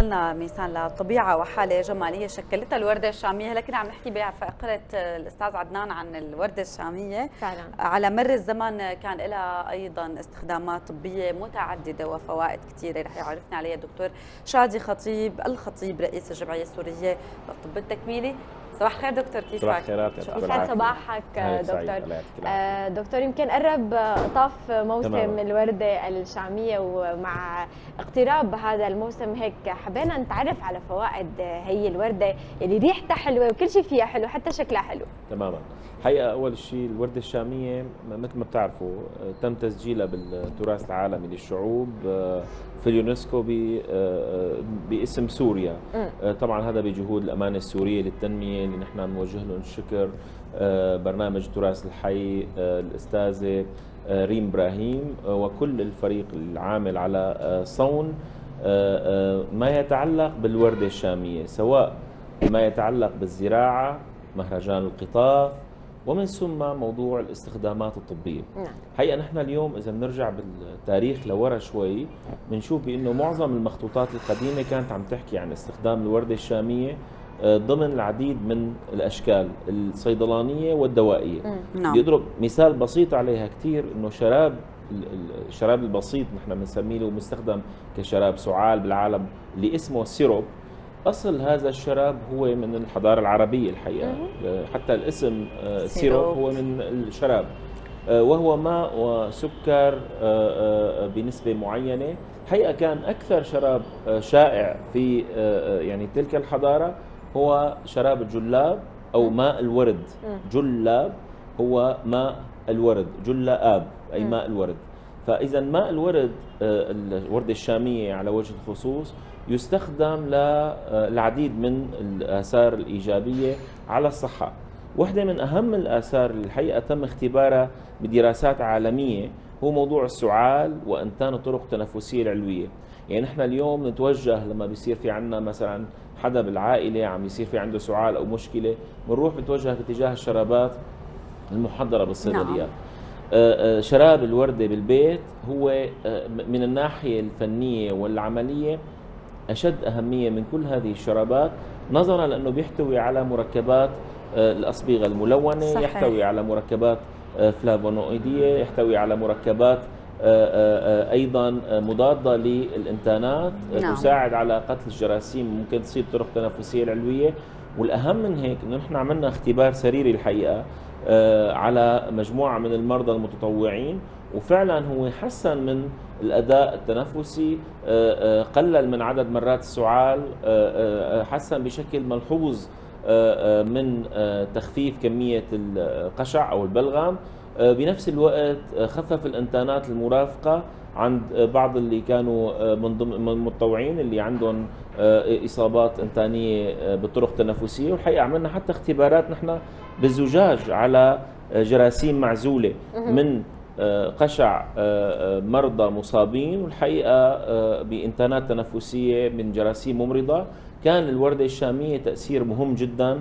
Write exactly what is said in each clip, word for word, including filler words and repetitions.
مثلنا ميسان لطبيعة وحالة جمالية شكلتها الوردة الشامية، لكن عم نحكي بفقرة الأستاذ عدنان عن الوردة الشامية. فعلا على مر الزمن كان لها أيضا استخدامات طبية متعددة وفوائد كثيرة رح يعرفنا عليها الدكتور شادي خطيب الخطيب رئيس الجمعية السورية للطب التكميلي. صباح الخير دكتور، كيفك؟ صباح الخيرات. يسعد صباحك دكتور. آه دكتور، يمكن قرب طاف موسم تمام. الوردة الشامية، ومع اقتراب هذا الموسم هيك حبينا نتعرف على فوائد هي الوردة اللي ريحتها حلوة وكل شيء فيها حلو حتى شكلها حلو. تماما. حقيقة أول شيء الوردة الشامية مثل ما بتعرفوا تم تسجيلها بالتراث العالمي للشعوب في اليونسكو باسم سوريا. م. طبعا هذا بجهود الأمانة السورية للتنمية اللي نحن نوجه لهم الشكر. برنامج التراث الحي الأستاذة ريم إبراهيم وكل الفريق العامل على صون ما يتعلق بالوردة الشامية، سواء ما يتعلق بالزراعة، مهرجان القطاف، ومن ثم موضوع الاستخدامات الطبية. نعم. حقيقة نحن اليوم إذا بنرجع بالتاريخ لورا شوي بنشوف بأنه معظم المخطوطات القديمة كانت عم تحكي عن استخدام الوردة الشامية ضمن العديد من الأشكال الصيدلانية والدوائية. نعم. بيضرب مثال بسيط عليها كثير إنه شراب الشراب البسيط نحن بنسميه له مستخدم كشراب سعال بالعالم اللي اسمه السيروب. أصل هذا الشراب هو من الحضارة العربية الحقيقة، حتى الاسم سيروب هو من الشراب، وهو ماء وسكر بنسبة معينة. حقيقة كان أكثر شراب شائع في يعني تلك الحضارة هو شراب الجلاب أو ماء الورد. جلاب هو ماء الورد، جلاب أي ماء الورد. فإذا ماء الورد الوردة الشامية على وجه الخصوص يستخدم للعديد من الآثار الإيجابية على الصحة. واحدة من أهم الآثار اللي الحقيقة تم اختبارها بدراسات عالمية هو موضوع السعال وإنتان الطرق التنفسية العلوية. يعني نحن اليوم نتوجه لما بيصير في عندنا مثلا حدا بالعائلة عم يصير في عنده سعال أو مشكلة، بنروح بنتوجه باتجاه الشرابات المحضرة بالصيدليات. نعم. شراب الوردة بالبيت هو من الناحية الفنية والعملية أشد أهمية من كل هذه الشرابات، نظرا لأنه بيحتوي على مركبات الأصبغة الملونة. صحيح. يحتوي على مركبات فلافونويدية، يحتوي على مركبات أيضا مضادة للإنتانات. نعم. تساعد على قتل الجراثيم ممكن تصيب الطرق التنفسية العلوية. والأهم من هيك إنه نحن عملنا اختبار سريري الحقيقة على مجموعة من المرضى المتطوعين، وفعلا هو حسن من الأداء التنفسي، قلل من عدد مرات السعال، حسن بشكل ملحوظ من تخفيف كمية القشع أو البلغم. بنفس الوقت خفف الإنتانات المرافقة عند بعض اللي كانوا من ضمن المتطوعين اللي عندهم إصابات إنتانية بالطرق التنفسية. والحقيقة عملنا حتى اختبارات نحن بالزجاج على جراثيم معزولة من قشع مرضى مصابين، والحقيقة بإنتانات تنفسية من جراثيم ممرضة. كان الوردة الشامية تأثير مهم جدا،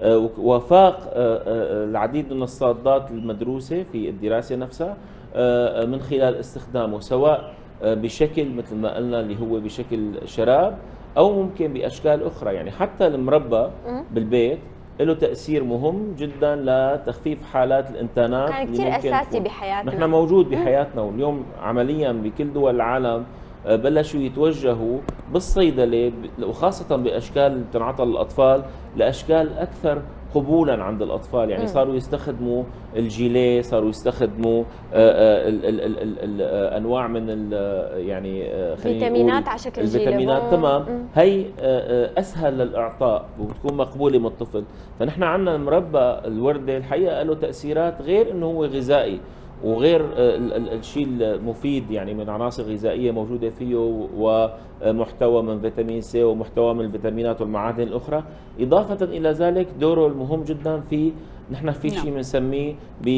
وفاق العديد من الصادات المدروسة في الدراسة نفسها من خلال استخدامه، سواء بشكل مثل ما قلنا اللي هو بشكل شراب أو ممكن بأشكال أخرى. يعني حتى المربى بالبيت له تأثير مهم جدا لتخفيف حالات الإنتانات. كان كثير أساسي بحياتنا، نحن موجود بحياتنا. واليوم عمليا بكل دول العالم بلشوا يتوجهوا بالصيدلة وخاصة بأشكال اللي بتنعطى للأطفال لأشكال أكثر قبولا عند الأطفال. يعني صاروا يستخدموا الجيليه، صاروا يستخدموا ال ال ال ال أنواع من ال يعني فيتامينات على شكل الفيتامينات. تمام. هي أسهل للإعطاء وبتكون مقبولة من الطفل. فنحن عندنا المربى الوردة الحقيقة له تأثيرات غير إنه هو غذائي وغير الشيء المفيد يعني من عناصر غذائية موجودة فيه ومحتوى من فيتامين سي ومحتوى من الفيتامينات والمعادن الأخرى. إضافة إلى ذلك دوره المهم جدا في نحن في شيء بنسميه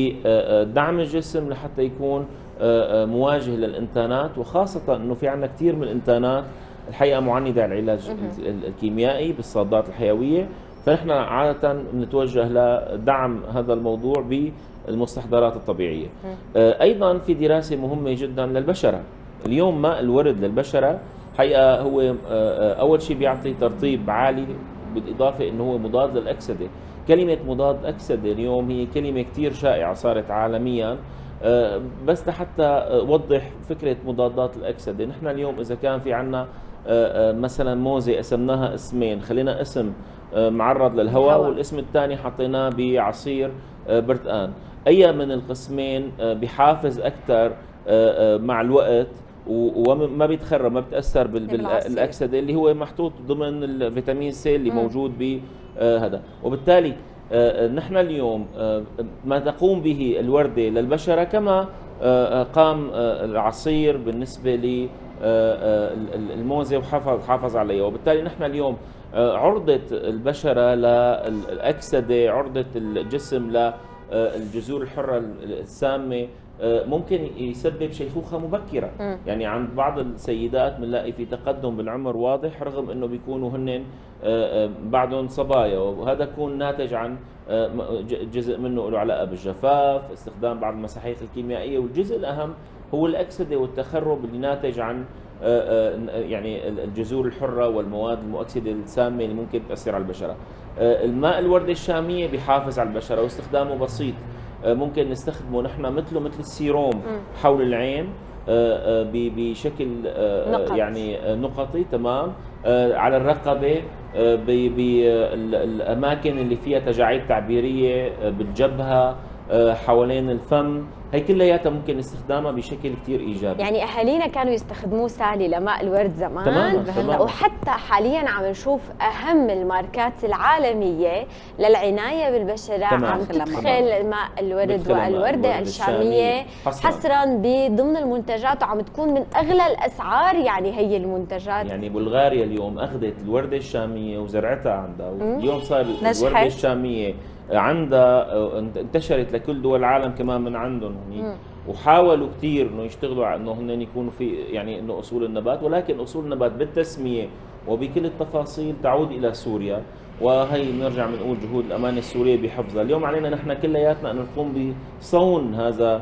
بدعم الجسم لحتى يكون مواجه للإنتانات، وخاصة إنه في عندنا كثير من الإنتانات الحقيقة معندة على العلاج الكيميائي بالصادات الحيوية. فنحن عادة نتوجه لدعم هذا الموضوع بالمستحضرات الطبيعية. أيضا في دراسة مهمة جدا للبشرة. اليوم ماء الورد للبشرة حقيقه هو اول شيء بيعطي ترطيب عالي، بالاضافه انه هو مضاد للاكسده. كلمه مضاد اكسده اليوم هي كلمه كثير شائعه صارت عالميا، بس لحتى اوضح فكره مضادات الاكسده. نحن اليوم اذا كان في عندنا مثلا موزه قسمناها اسمين، خلينا اسم معرض للهواء والاسم الثاني حطيناه بعصير برتقان، اي من القسمين بحافز اكثر مع الوقت وما بيتخرب ما بتاثر بالاكسده اللي هو محطوط ضمن الفيتامين سي اللي موجود بهذا. وبالتالي نحن اليوم ما تقوم به الورده للبشره كما قام العصير بالنسبه للموزه وحافظ حافظ عليها. وبالتالي نحن اليوم عرضه البشره للاكسده، عرضه الجسم للجذور الحره السامه، ممكن يسبب شيخوخه مبكره. م. يعني عند بعض السيدات بنلاقي في تقدم بالعمر واضح رغم انه بيكونوا هن بعدهم صبايا، وهذا يكون ناتج عن جزء منه له علاقه بالجفاف، استخدام بعض المساحيق الكيميائيه، والجزء الاهم هو الاكسده والتخرب اللي ناتج عن يعني الجذور الحره والمواد المؤكسده السامه اللي ممكن تاثر على البشره. الماء الورده الشاميه بيحافظ على البشره واستخدامه بسيط، ممكن نستخدمه نحن مثله مثل السيروم حول العين بشكل نقط. يعني نقطي تمام، على الرقبه، بالاماكن اللي فيها تجاعيد تعبيريه، بالجبهه، حوالين الفم، هي كلياتها ممكن استخدامها بشكل كثير ايجابي. يعني اهالينا كانوا يستخدموه سالي لماء الورد زمان، تماما تماما. وحتى حاليا عم نشوف اهم الماركات العالميه للعنايه بالبشره تمام. عم تدخل ماء الورد والورده الشاميه حصرا, حصراً بضمن المنتجات، وعم تكون من اغلى الاسعار. يعني هي المنتجات، يعني بلغاريا اليوم اخذت الورده الشاميه وزرعتها عندها، واليوم صار الورده الشاميه عندها انتشرت لكل دول العالم كمان من عندهم هني، وحاولوا كثير انه يشتغلوا على انه هن يكونوا في يعني انه اصول النبات، ولكن اصول النبات بالتسميه وبكل التفاصيل تعود الى سوريا، وهي بنرجع بنقول جهود الامانه السوريه بحفظها. اليوم علينا نحن كلياتنا ان نقوم بصون هذا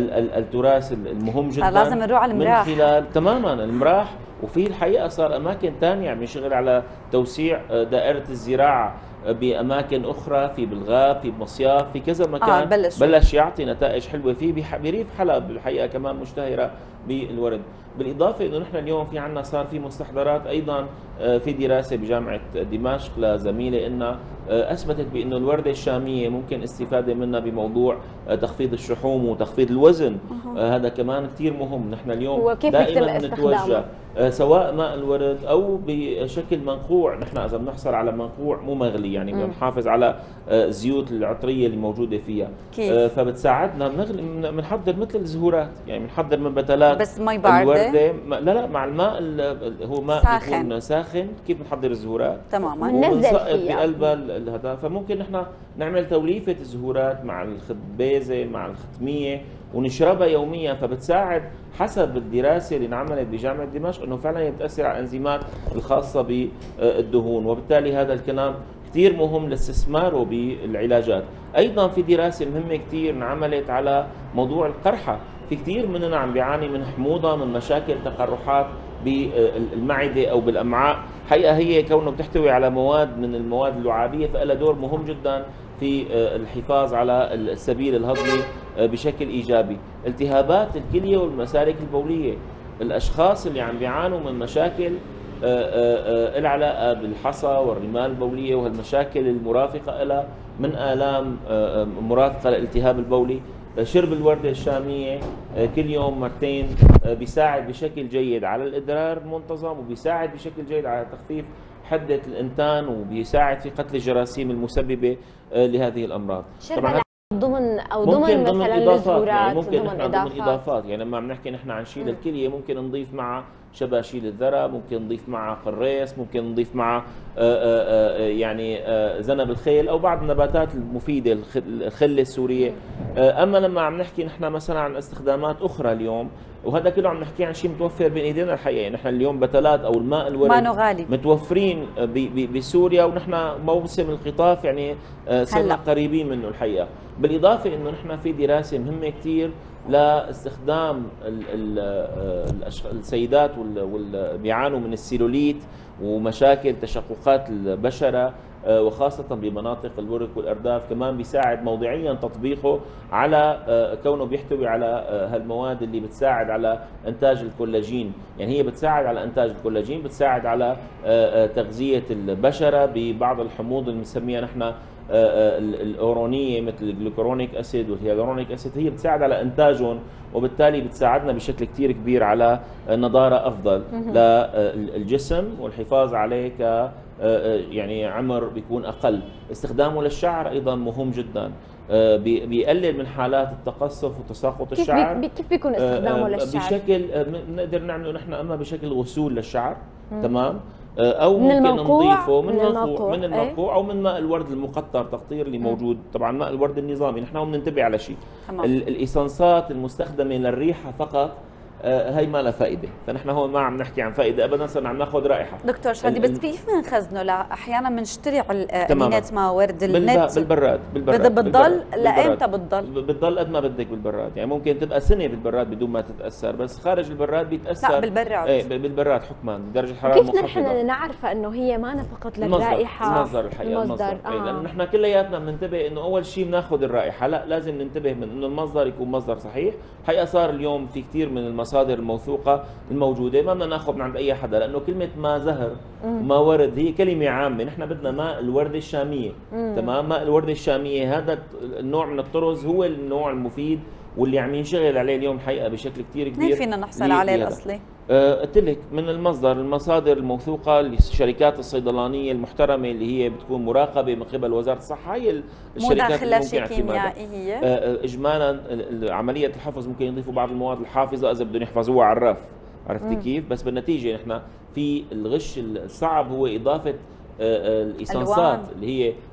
التراث المهم جدا، لازم نروح على المراح من خلال تماما المراح. وفي الحقيقه صار اماكن ثانيه عم يشتغل على توسيع دائره الزراعه باماكن اخرى، في بالغاب، في بمصياف، في كذا مكان آه بلش. بلش يعطي نتائج حلوه فيه. بريف حلب الحقيقه كمان مشتهره بالورد. بالاضافه انه نحن اليوم في عندنا صار في مستحضرات ايضا، في دراسه بجامعه دمشق لزميله إنها اثبتت بانه الورده الشاميه ممكن استفاده منها بموضوع تخفيض الشحوم وتخفيض الوزن. أه. هذا كمان كثير مهم. نحن اليوم دائما نتوجه سواء ماء الورد او بشكل منقوع. نحن اذا بنحصل على منقوع مو مغلي يعني بنحافظ على الزيوت العطريه اللي موجوده فيها، كيف؟ فبتساعدنا بنغلي، بنحضر مثل الزهورات، يعني بنحضر من بتلات بس مي بارده، لا لا مع الماء هو ماء ساخن. يكون ساخن. كيف بنحضر الزهورات؟ تماما، ونسقط بقلبها هذا. فممكن نحن نعمل توليفه الزهورات مع الخبيزه مع الختميه ونشربها يوميا، فبتساعد حسب الدراسه اللي انعملت بجامعه دمشق انه فعلا بتاثر على الانزيمات الخاصه بالدهون، وبالتالي هذا الكلام كثير مهم لاستثماره بالعلاجات. ايضا في دراسه مهمه كثير انعملت على موضوع القرحه. في كثير مننا عم بيعاني من حموضه، من مشاكل تقرحات بالمعده او بالامعاء. حقيقه هي كونه بتحتوي على مواد من المواد اللعابيه فلها دور مهم جدا في الحفاظ على السبيل الهضمي بشكل ايجابي. التهابات الكليه والمسالك البوليه، الاشخاص اللي عم بيعانوا من مشاكل العلاقه بالحصى والرمال البوليه وهالمشاكل المرافقه لها من الام مرافقه للالتهاب البولي، شرب الورده الشاميه كل يوم مرتين بيساعد بشكل جيد على الادرار المنتظم، وبيساعد بشكل جيد على تخفيف حده الانتان، وبيساعد في قتل الجراثيم المسببه لهذه الامراض. طبعا ضمن او ضمن مثلا الزهورات، يعني ممكن نحن ضمن اضافات. يعني لما بنحكي نحن عن شيل الكليه ممكن نضيف معه شباشيل الذرة، ممكن نضيف معه قريص، ممكن نضيف معه يعني ذنب الخيل او بعض النباتات المفيده، الخله السوريه اما لما عم نحكي نحن مثلا عن استخدامات اخرى اليوم، وهذا كله عم نحكي عن شيء متوفر بين ايدينا الحقيقه، نحن اليوم بتلات او الماء الورد غالي متوفرين بسوريا، ونحن موسم القطاف يعني صرنا قريبين منه الحقيقه. بالاضافه انه نحن في دراسه مهمه كثير لاستخدام ال ال السيدات واللي بيعانوا من السيلوليت ومشاكل تشققات البشره، وخاصة بمناطق الورك والأرداف، كمان بيساعد موضعيا تطبيقه على كونه بيحتوي على هالمواد اللي بتساعد على إنتاج الكولاجين. يعني هي بتساعد على إنتاج الكولاجين، بتساعد على تغذية البشرة ببعض الحموض اللي بنسميها نحن الأورونية، مثل الجلوكرونيك أسيد والهيالورونيك أسيد، هي بتساعد على إنتاجهم، وبالتالي بتساعدنا بشكل كتير كبير على نضارة أفضل للجسم والحفاظ عليه ك يعني عمر بيكون أقل. استخدامه للشعر أيضا مهم جدا، بيقلل من حالات التقصف وتساقط الشعر. كيف كيف بيكون استخدامه للشعر؟ بشكل بنقدر نعمله نحن اما بشكل غسول للشعر، مم. تمام، او من ممكن نضيفه من, من المنقوع من المنقوع او من ماء الورد المقطر تقطير اللي موجود. طبعا ماء الورد النظامي نحن هون بننتبه على شيء، الايسانسات المستخدمه للريحه فقط هي ما لها فائده، فنحن هون ما عم نحكي عن فائده ابدا، صرنا عم ناخذ رائحه. دكتور شادي بس كيف بنخزنه؟ لا احيانا بنشتري علبات ماء ورد النت بالبراد بالبراد بتضل لامتى بتضل؟ بتضل قد ما بدك بالبراد، يعني ممكن تبقى سنه بالبراد بدون ما تتاثر، بس خارج البراد بيتاثر. لا بالبراد ايه بالبراد حكما درجه الحراره منخفضه. كيف نحن نعرف انه هي ما فقط للرائحه؟ المصدر الحقيقه المصدر, المصدر. آه. لانه نحن كلياتنا بننتبه انه اول شيء بناخذ الرائحه، لا لازم ننتبه من انه المصدر يكون مصدر صحيح. حقيقه صار اليوم في كثير من المصادر الموثوقه الموجوده، ما بدنا ناخذ من عند اي حدا، لانه كلمه ما زهر وما ورد هي كلمه عامه. نحن بدنا ماء الورده الشاميه، مم. تمام، ماء الورده الشاميه هذا النوع من الطرز هو النوع المفيد واللي عم ينشغل عليه اليوم حقيقه بشكل كثير كبير. كيف فينا نحصل عليه الاصلي؟ قلت لك من المصدر، المصادر الموثوقه للشركات الصيدلانيه المحترمه اللي هي بتكون مراقبه من قبل وزاره الصحه، هي الشركات اللي ممكن كيميائيه. اجمالا عمليه الحفظ ممكن يضيفوا بعض المواد الحافظه اذا بدهم يحفظوها على الرف، عرفتي كيف؟ بس بالنتيجه نحن في الغش الصعب هو اضافه الايسانسات اللي هي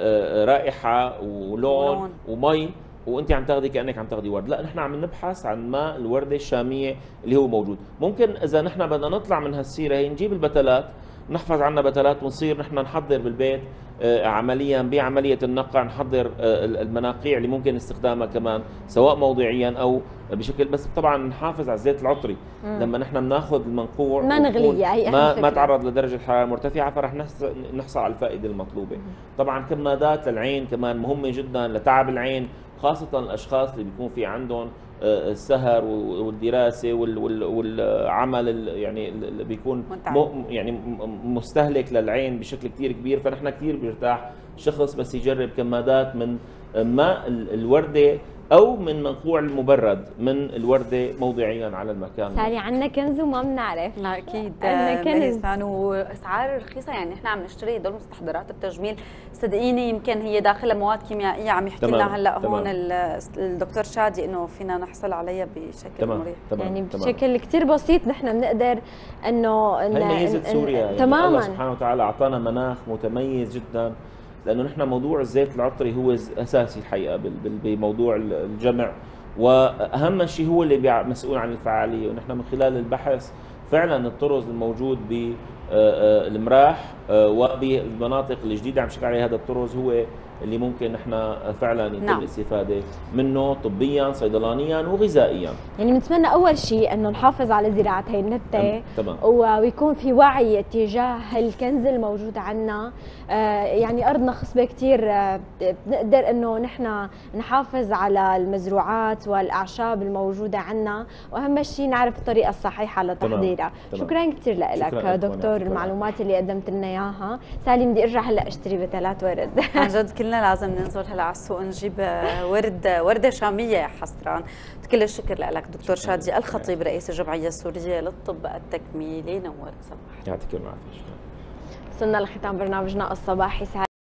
رائحه ولون ومي، وانت عم تاخذي كانك عم تاخذي ورد. لا نحن عم نبحث عن ماء الورده الشاميه اللي هو موجود. ممكن اذا نحن بدنا نطلع من هالسيره هي نجيب البتلات، نحفظ عنا بتلات، ونصير نحن نحضر بالبيت عمليا بعمليه النقع، نحضر المناقيع اللي ممكن استخدامها كمان سواء موضعيا او بشكل، بس طبعا نحافظ على الزيت العطري. مم. لما نحن بناخذ المنقوع ما نغليه، هي ما ما تعرض لدرجه حراره مرتفعه، فرح نحصل على الفائده المطلوبه. مم. طبعا كمادات للعين كمان مهمه جدا لتعب العين، خاصه الاشخاص اللي بيكون في عندهم السهر والدراسه والعمل يعني اللي بيكون يعني مستهلك للعين بشكل كثير كبير. فنحن كثير بيرتاح شخص بس يجرب كمادات من ماء الورده او من منقوع المبرد من الورده موضعيا على المكان. سالي عندنا كنز وما بنعرف. لا اكيد عندنا كنز واسعار رخيصه، يعني نحن عم نشتري هدول مستحضرات التجميل صدقيني يمكن هي داخلها مواد كيميائيه عم يحكي لنا هلا هون الدكتور شادي انه فينا نحصل عليها بشكل تمام. مريح. تمام. يعني تمام. بشكل كثير بسيط نحن بنقدر انه هي ميزه سوريا، يعني تماما الله سبحانه وتعالى اعطانا مناخ متميز جدا، لانه نحن موضوع الزيت العطري هو اساسي الحقيقه بموضوع الجمع، واهم شيء هو اللي مسؤول عن الفعاليه. ونحن من خلال البحث فعلا الطرز الموجود بالمراح وبالمناطق الجديده عم نشتغل عليها هذا الطرز هو اللي ممكن نحن فعلا يتم نعم. الاستفاده منه طبيا صيدلانيا وغذائيا. يعني بنتمنى اول شيء انه نحافظ على زراعه هي النبته، ويكون في وعي تجاه الكنز الموجود عندنا. آه يعني ارضنا خصبه كثير، آه بنقدر انه نحن نحافظ على المزروعات والاعشاب الموجوده عندنا، واهم شيء نعرف الطريقه الصحيحه لتحضيرها. شكرا كثير لك دكتور، المعلومات اللي قدمت لنا اياها. سالي بدي ارجع هلا اشتري بتلات ورد. عن جد كلنا لازم ننزل هلا على السوق نجيب ورد ورده شاميه حصرا. كل الشكر لك دكتور شادي الخطيب رئيس الجمعيه السوريه للطب التكميلي، نورت صباحك. يعطيك العافيه. وصلنا لختام برنامجنا الصباحي.